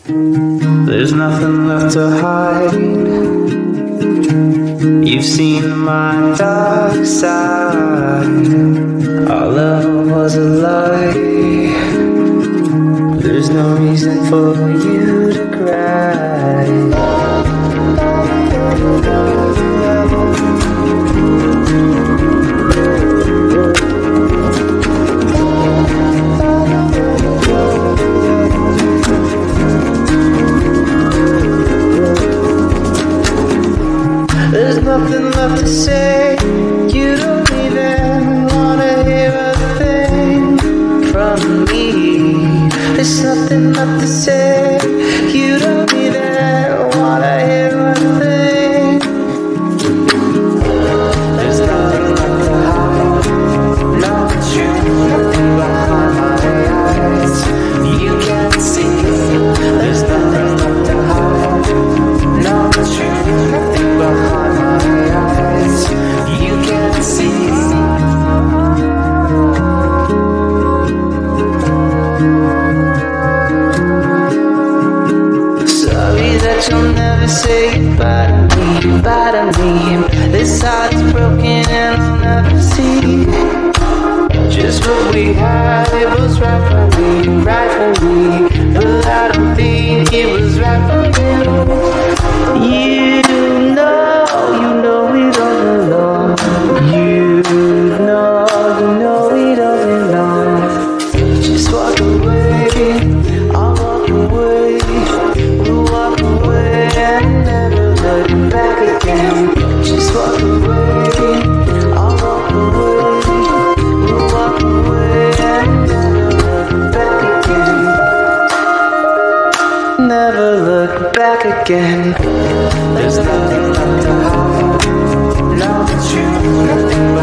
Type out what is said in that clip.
There's nothing left to hide. You've seen my dark side. Our love was a lie. There's no reason for you to cry. There's nothing left to say. You don't even wanna hear a thing from me. There's nothing left to say. You don't even wanna hear a thing. There's nothing left to hide. No truth, nothing behind my eyes. You can't see. There's nothing left to hide. No truth, nothing behind my eyes. You can't see. You'll never say goodbye to me, goodbye to me. This heart's broken and I'll never see just what we had. It was right for me, right for me, but I don't think it was right for you. You know we don't belong. You know we don't belong. Just walk away, I'll walk away. Walk away and never look back again. Just walk away, I'll walk away. We'll walk away and never look back again. Never look back again. There's nothing left to hide. No truth, nothing